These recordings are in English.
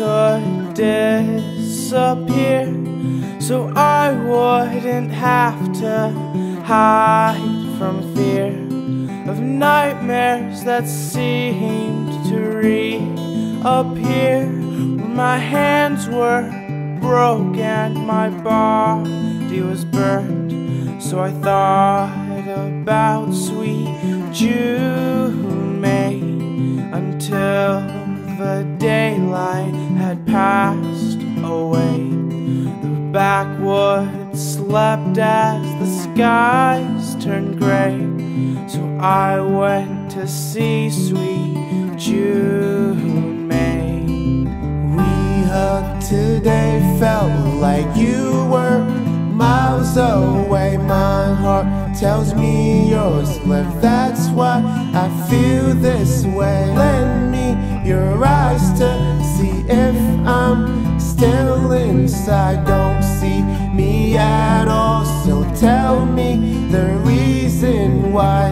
could disappear, so I wouldn't have to hide from fear of nightmares that seemed to reappear. When my hands were broke and my body was burned, so I thought about sweet June May, until the daylight had passed away. The backwoods slept as the skies turned gray, so I went to see sweet June May. We hugged today, felt like you were miles away. My heart tells me yours left, that's why I feel this way. Lend me your eyes to see if I'm still inside. Don't see me at all, so tell me the reason why.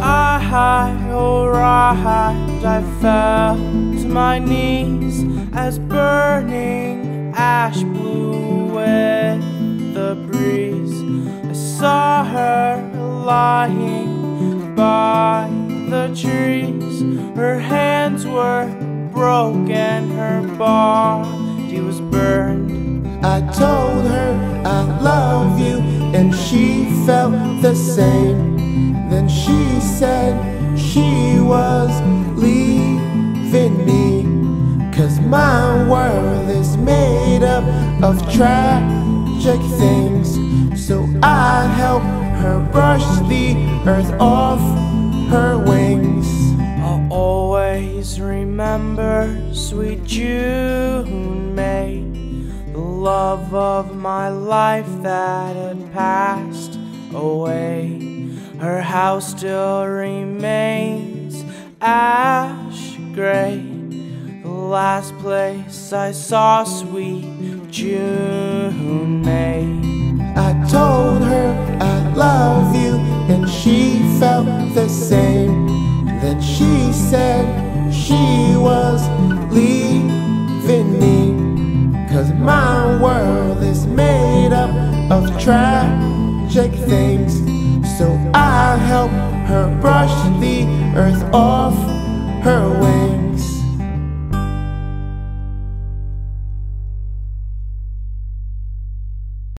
Alright, I fell to my knees as burning ash blew with the breeze. I saw her lying by the trees. Her hands were broken, her body was burned. I told her I love you, and she felt the same. Then she said she was leaving me, 'cause my world is made up of tragic things. So I helped her brush the earth off her wings. I'll always remember sweet June May, the love of my life that had passed away. Her house still remains ash gray, the last place I saw sweet June May. I told her I love you, and she felt the same. Then she said she was leaving me, 'cause my world is made up of tragic things. So I helped her brush the earth off her wings.